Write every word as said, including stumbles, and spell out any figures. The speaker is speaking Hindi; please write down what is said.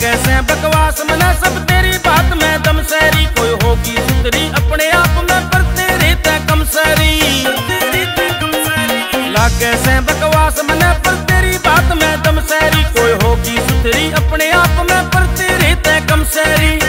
लागे से बकवास मने सब तेरी बात में दम सहरी, कोई होगी सुतरी अपने आप में पर तेरी ते कम सहरी। लागे से बकवास मने पर तेरी बात में दम सहरी, कोई होगी सुतरी अपने आप में पर तेरी ते कम सहरी।